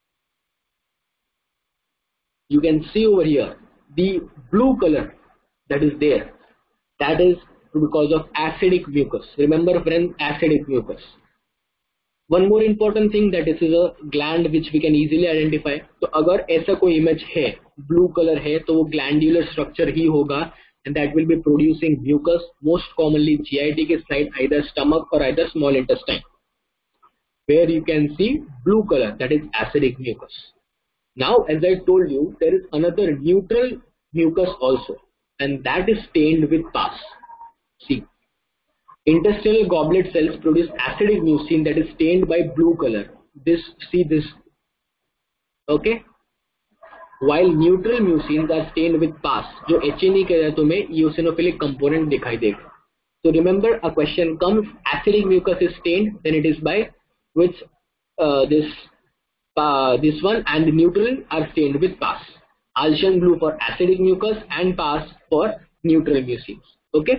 You can see over here the blue color that is there, that is because of acidic mucus. Remember friends, acidic mucus. One more important thing, that this is a gland which we can easily identify. तो अगर ऐसा कोई image है blue color है तो वो glandular structure ही होगा, and that will be producing mucus, most commonly G I T के side, either stomach or either small intestine, where you can see blue color, that is acidic mucus. Now as I told you, there is another neutral mucus also, and that is stained with pus. See, intestinal goblet cells produce acidic mucin that is stained by blue color. This, see this, okay? While neutral mucins are stained with pus, जो H N E के लिए तुम्हें eosinophilic component दिखाई देगा. So remember, a question comes: acidic mucus is stained, then it is by which uh, this uh, this one, and the neutral are stained with pus. Alcian blue for acidic mucus and pus for neutral mucins. Okay.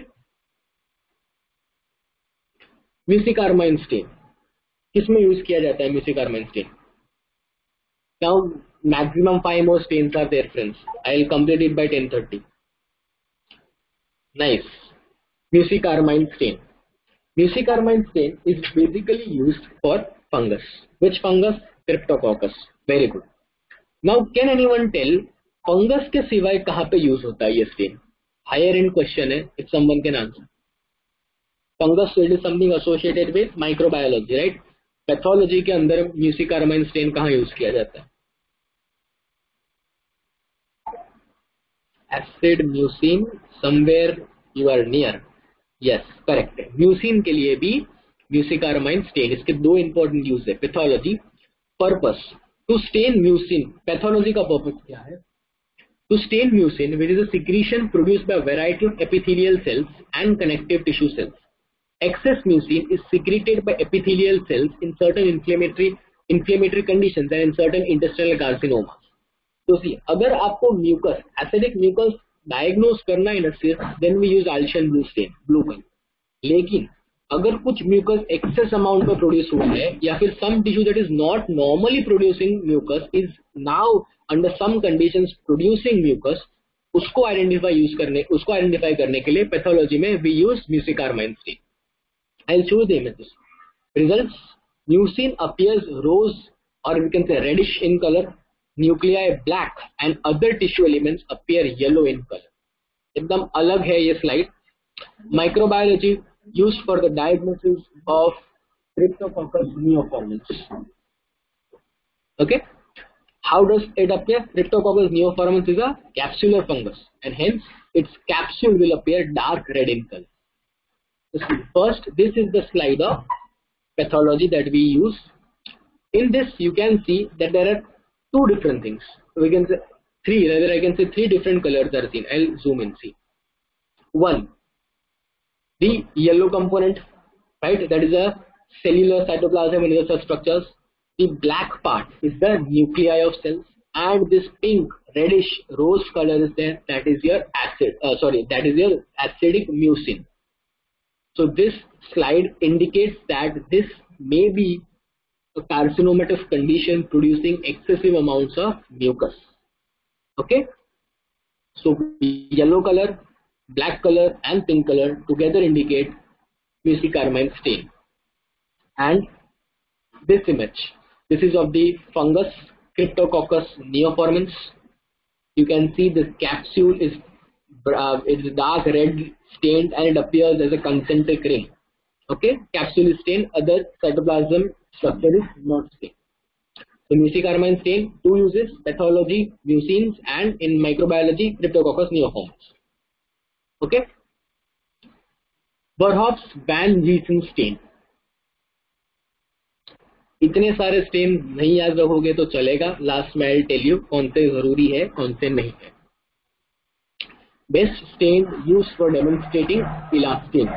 Mucicarmine stain किसमें use किया जाता है? Mucicarmine stain. Now maximum five more stains are there friends. I will complete it by ten thirty. Nice. Mucicarmine stain. Mucicarmine stain is basically used for fungus. Which fungus? Cryptococcus. Very good. Now can anyone tell fungus के सिवाय कहां पे use होता है ये stain? Higher and question है. If someone can answer. Fungus is something associated with microbiology, right? Pathology के अंदर म्यूसिकार्माइन स्टेन कहाँ यूज किया जाता है? Acid mucin, somewhere you are near. Yes correct है, म्यूसिन के लिए भी म्यूसिकार्माइन स्टेन। इसके दो इंपॉर्टेंट यूज है, pathology purpose to stain mucin. Pathology का पर्पस क्या है? To stain mucin which is a secretion produced by a variety of epithelial cells and connective tissue cells. Excess mucin is secreted by epithelial cells in certain inflammatory inflammatory conditions and in certain intestinal carcinomas. तो सी अगर आपको mucus acidic mucus diagnose करना है ना सिर्फ, then we use Alcian blue stain blue colour. लेकिन अगर कुछ म्यूकस एक्सेस अमाउंट में प्रोड्यूस हुआ है या फिर some tissue that is not normally producing mucus is now under some conditions producing mucus, उसको आइडेंटिफाई यूज करने उसको आइडेंटिफाई करने के लिए पैथोलॉजी में we use mucicarmine stain. I will show the images. Results, mucin appears rose और we can say reddish in colour, nuclei black and other tissue elements appear yellow in colour. एकदम अलग है ये slide. Microbiology used for the diagnosis of Cryptococcus neoformans. Okay, how does it appear? Cryptococcus neoformans is a capsular fungus and hence its capsule will appear dark red in color. First, this is the slide of pathology that we use. In this you can see that there are two different things. We can say three, rather I can say three different colors are seen. I'll zoom in, see. One, the yellow component, right, that is a cellular cytoplasm and other such structures. The black part is the nuclei of cells, and this pink reddish rose color is there, that is your acid uh, sorry that is your acidic mucin. So this slide indicates that this may be a carcinomatous condition producing excessive amounts of mucus. Okay, so yellow color, black color and pink color together indicate mucicarmine stain. And this image, this is of the fungus Cryptococcus neoformans. You can see the capsule is uh, it is dark red stained and it appears as a concentric ring. Okay, capsule is stained, other cytoplasm structure is not stained. So mucicarmine stain, two uses, pathology mucins and in microbiology Cryptococcus neoformans. Okay, Verhoeff's van Gieson stain. इतने सारे stand नहीं याद रखोगे तो चलेगा, last में I tell you कौन से जरूरी है कौन से नहीं है। Best stain used for demonstrating elastin,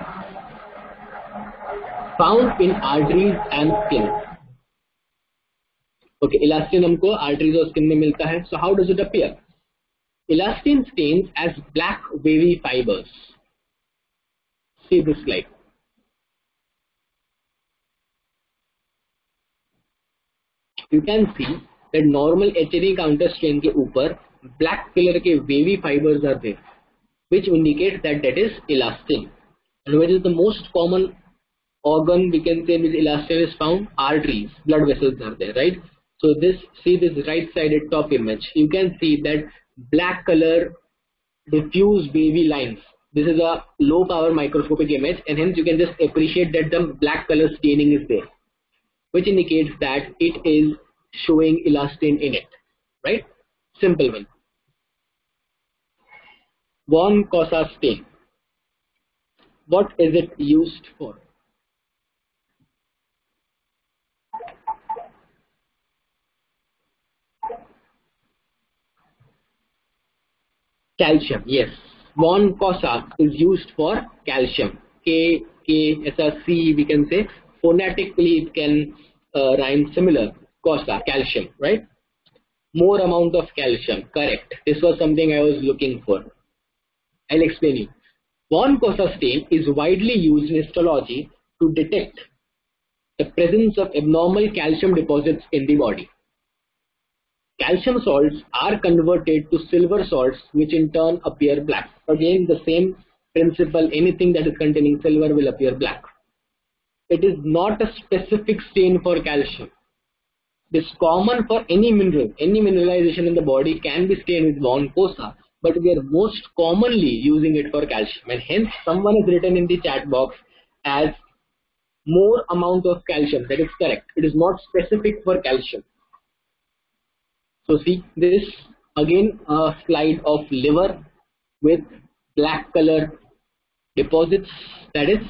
found in arteries and skin. Okay, elastin हमको आर्टरीज और स्किन में मिलता है। So how does it appear? Elastin stains as black wavy fibers. See this slide. You can see that normal H and E counter stain के ऊपर black color के wavy fibers are there, which indicates that that is elastin. And which is the most common organ we can say with elastin is found? Arteries, blood vessels are there, right? So this, see this right sided top image. You can see that black color diffuse wavy lines. This is a low power microscopic image and hence you can just appreciate that the black color staining is there, which indicates that it is showing elastin in it, right? Simple one. Von Cossa stain. What is it used for? Calcium, yes. Von Cossa is used for calcium. K, K, S, C, we can say. Phonetically, it can uh, rhyme similar. Cossa, calcium, right? More amount of calcium, correct. This was something I was looking for. I'll explain you. Von Cossa stain is widely used in histology to detect the presence of abnormal calcium deposits in the body. Calcium salts are converted to silver salts, which in turn appear black. Again, the same principle, anything that is containing silver will appear black. It is not a specific stain for calcium. It is common for any mineral. Any mineralization in the body can be stained with Von Cossa, but we are most commonly using it for calcium. And hence, someone has written in the chat box as more amount of calcium. That is correct. It is not specific for calcium. So see this again, a slide of liver with black color deposits, that is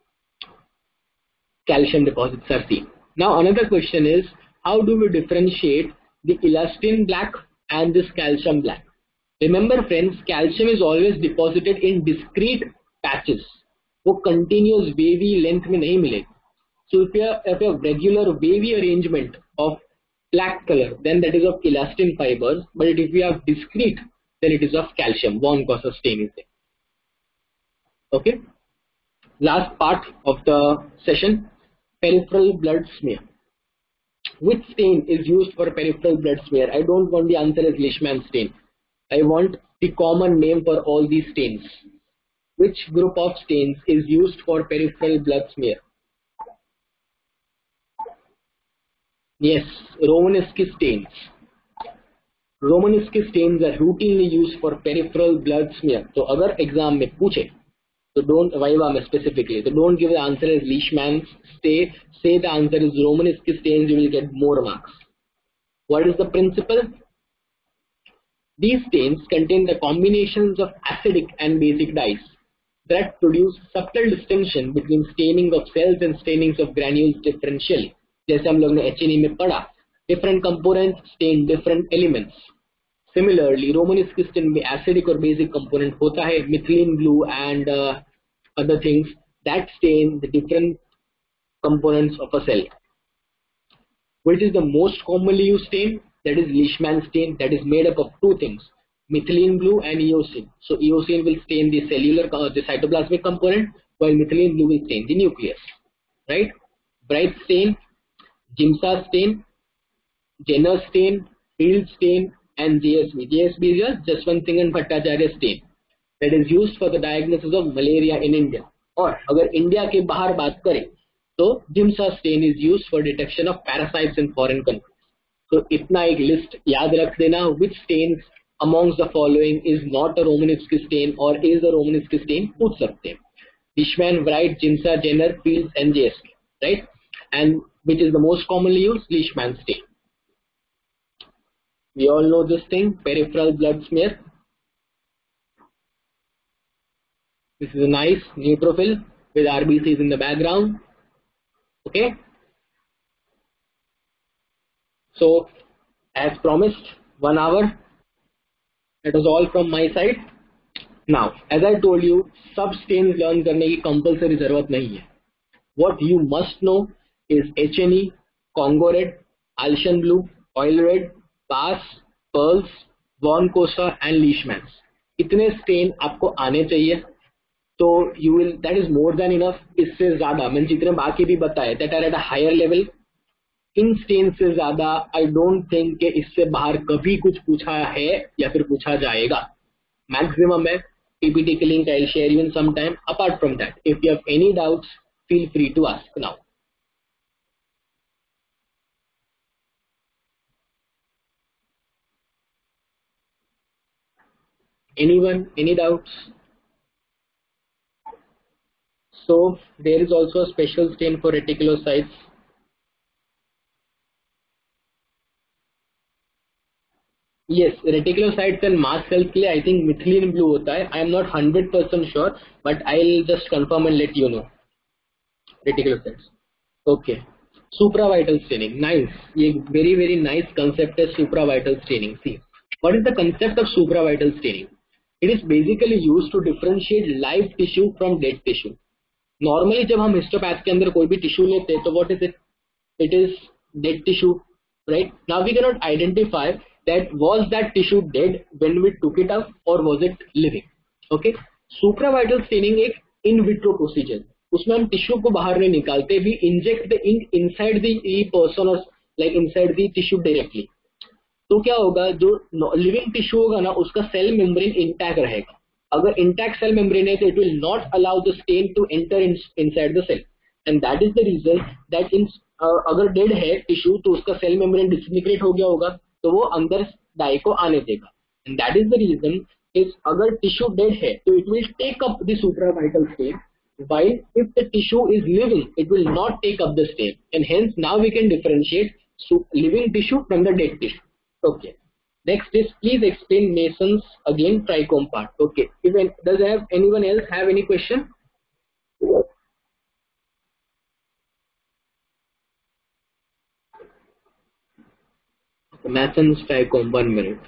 calcium deposits are seen. Now another question is, how do we differentiate the elastin black and this calcium black? Remember friends, calcium is always deposited in discrete patches. वो continuous wavy length में नहीं मिलेगी. So if you have, if you have regular wavy arrangement of black color, then that is of elastin fibers. But if you have discrete, then it is of calcium. Von Kosa stain is there. Okay. Last part of the session, peripheral blood smear. Which stain is used for peripheral blood smear? I don't want the answer as Leishman stain. I want the common name for all these stains. Which group of stains is used for peripheral blood smear? Yes, Romanesque stains. Romanesque stains are routinely used for peripheral blood smear. So, अगर exam में पूछे, so don't viva में specifically. So don't give the answer as Leishman's stain. Say the answer is Romanesque stains. You will get more marks. What is the principle? These stains contain the combinations of acidic and basic dyes that produce subtle distinction between staining of cells and stainings of granules differentially. जैसे हम लोग ने H N E में पढ़ा, different components stain different elements. Similarly, Romanesque stain में acidic और basic component होता है, methylene blue and uh, other things that stain the different components of a cell. Which is the most commonly used stain? That is Leishman stain, that is made up of two things, methylene blue and eosine. So eosine will stain the cellular, uh, the cytoplasmic component, while methylene blue will stain the nucleus. Right? Bright stain, Giemsa stain, Jenner stain, Field stain, and J S B. J S B is your Jaswant Singh and Bhattacharya stain that is used for the diagnosis of malaria in India. और अगर India के बाहर बात करें तो Giemsa stain is used for detection of parasites in foreign countries. So इतना एक list याद रख देना, which stains amongst the following is not a Romanesque stain or is a Romanesque stain, पूछ सकते हैं. Leishman, Bright, Giemsa, Jenner, Fields and J S B, right? And which is the most commonly used? Leishman stain. We all know this thing, peripheral blood smear. This is a nice neutrophil with R B Cs in the background. Okay. So, as promised, one hour. That was all from my side. Now, as I told you, sub stains learn करने की compulsory जरूरत नहीं है. What you must know is H N E, Congo red, Alcian blue, oil red, Pass, Pearls, Von Kosa and Leishmans. इतने stain आपको आने चाहिए. तो you will, that is more than enough. इससे ज़्यादा मैंने जितने बाकी भी बताए that are at a higher level. इन स्टेन से ज्यादा आई डोंट थिंक कि इससे बाहर कभी कुछ पूछा है या फिर पूछा जाएगा. मैक्सिमम है. पीपीटी की link I will share you in some time. Apart from that, if you have any doubts, feel free to ask now. Anyone, any doubts? So there is also a special stain for reticulocytes. Yes, reticulocytes and mast cells के लिए I think methylene blue होता है. I am not one hundred percent sure, but I'll just confirm and let you know. Reticulocytes. Okay. Supravital staining. Nice. ये very very nice concept है supravital staining. See, what is the concept of supravital staining? It is basically used to differentiate live tissue from dead tissue. Normally जब हम histopath के अंदर कोई भी tissue लेते हैं तो what is it? It is dead tissue, right? Now we cannot identify that was that tissue dead when we took it out or was it living. Okay. Supravital staining एक in vitro procedure. उसमें हम tissue को बाहर नहीं निकालते. We inject the ink inside the person or like inside the tissue directly. तो क्या होगा, जो लिविंग टिश्यू होगा ना उसका सेल मेम्ब्रेन इंटैक्ट रहेगा. अगर इंटैक्ट सेल मेम्ब्रेन है तो it will not allow the stain to enter inside the cell. And that is the reason that in अगर डेड है टिश्यू तो उसका सेल मेम्ब्रेन डिसइंटीग्रेट हो गया होगा तो वो अंदर डाई को आने देगा. And that is the reason is अगर टिश्यू डेड है तो it will take up the supravital stain, while if the tissue is living it will not take up the stain, and hence now we can differentiate living tissue from the dead tissue. Okay, Next is please explain Mason's again trichome part. Okay. If any, does have anyone else have any question? Mason's trichome. One minute.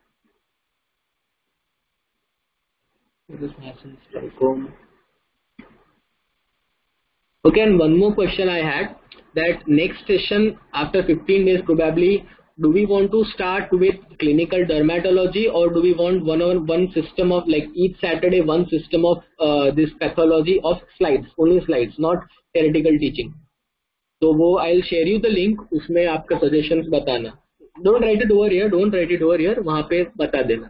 This is Mason's trichome. Okay, and one more question I had, that next session after fifteen days probably, do we want to start with clinical dermatology, or do we want one on one system of like each Saturday one system of uh, this pathology of slides, only slides, not theoretical teaching? So wo I'll share you the link, उसमें आपका suggestions बताना. Don't write it over here, don't write it over here, वहाँ पे बता देना.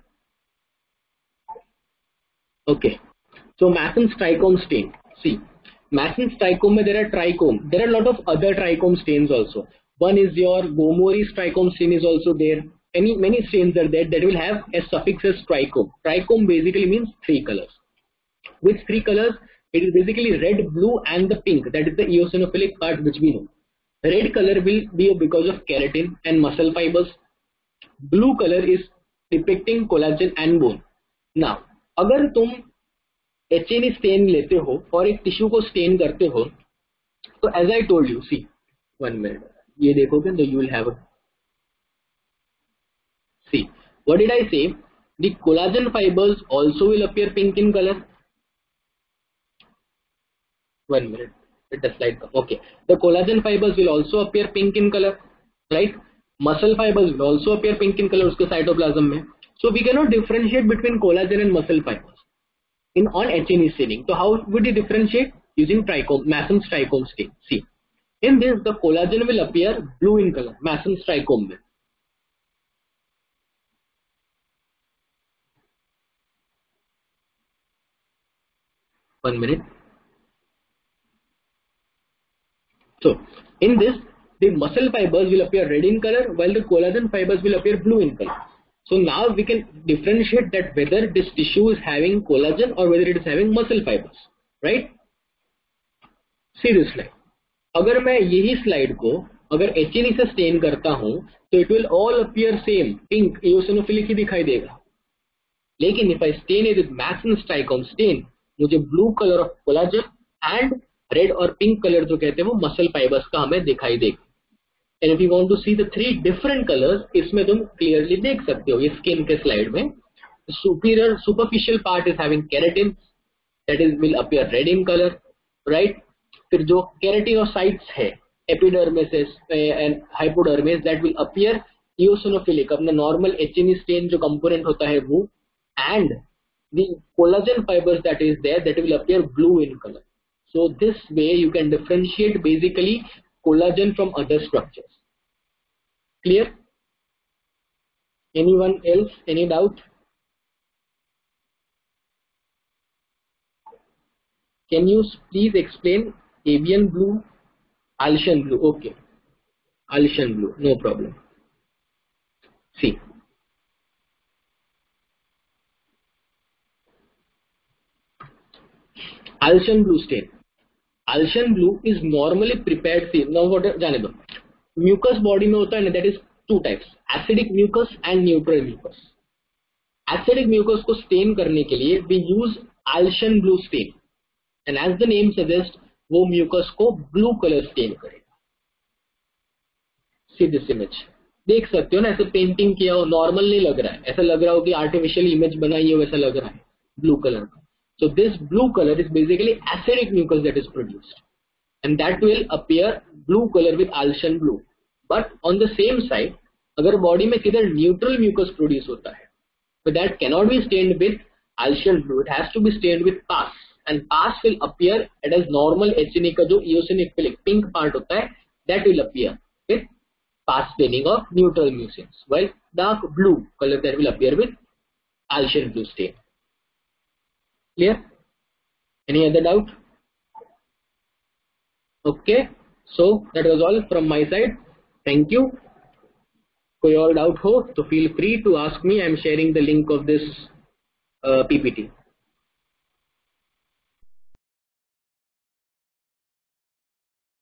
Okay, so Mason's trichome stain. See, Mason's trichome, there are trichome. There are a lot of other trichome stains also. One is your Gomori's trichome stain is also there. Any many stains are there that will have a suffix as trichome. Trichome basically means three colors. Which three colors? It is basically red, blue, and the pink. That is the eosinophilic part which we know. Red color will be because of keratin and muscle fibers. Blue color is depicting collagen and bone. Now, अगर तुम H N E stain लेते हो और एक tissue को stand करते हो, तो as I told you, see, one minute, ये देखोगे तो you will have a, see, what did I say? The collagen fibers also will appear pink in color. One minute, let the slide come. Okay, the collagen fibers will also appear pink in color, right? Muscle fibers will also appear pink in color उसके cytoplasm में. So we cannot differentiate between collagen and muscle fibers in on H N E staining. So how would you differentiate? Using trichome, Mason's trichome stain. See, in this the collagen will appear blue in color, Mason's trichome में. One minute. So in this, the muscle fibers will appear red in color, while the collagen fibers will appear blue in color. So now we can differentiate that whether this tissue is having collagen or whether it is having muscle fibers, right? See this slide. अगर मैं यही slide को अगर H N E से stain करता हूँ, तो it will all appear same, pink, eosinophilic ही दिखाई देगा. लेकिन if I stain it with Mason's trichome stain, मुझे blue color of collagen and red और pink color जो कहते हैं वो muscle fibers का हमें दिखाई देगा. And if you want to see the three different colors, इसमें तुम clearly देख सकते हो ये skin के slide में. The superior superficial part is having keratin, that is will appear red in color, right? फिर जो keratinocytes है, epidermis and hypodermis, that will appear eosinophilic, अपना normal H N E stain जो component होता है वो, and the collagen fibers that is there, that will appear blue in color. So this way you can differentiate basically collagen from other structures. Clear? Anyone else? Any doubt? Can you please explain avian blue, Alcian blue? Okay, Alcian blue, no problem. See, Alcian blue stain. Alcian blue is normally prepared. See, now what जाने दो. Mucus body में होता है ना, that is two types, acidic mucus and neutral mucus. Acidic mucus को stain करने के लिए we use Alcian blue stain, and as the name suggests, वो mucus को blue color stain करेगा. See this image, देख सकते हो ना, ऐसे पेंटिंग किया हो, नॉर्मल नहीं लग रहा है, ऐसा लग रहा हो कि आर्टिफिशियल इमेज बनाई हो, वैसा लग रहा है ब्लू कलर का. So this blue color is basically acidic mucus that is produced, and that will appear blue color with Alcian blue. But on the same side, अगर body में किधर neutral mucus produce होता है, so that cannot be stained with Alcian blue. It has to be stained with pus, and pus will appear as normal H N E का जो eosinophilic pink part होता है, that will appear with pus staining of neutral mucins, while dark blue color that will appear with Alcian blue stain. Clear? Any other doubt? Okay, so that was all from my side. Thank you. कोई और doubt हो तो feel free to ask me. I am sharing the link of this uh, P P T.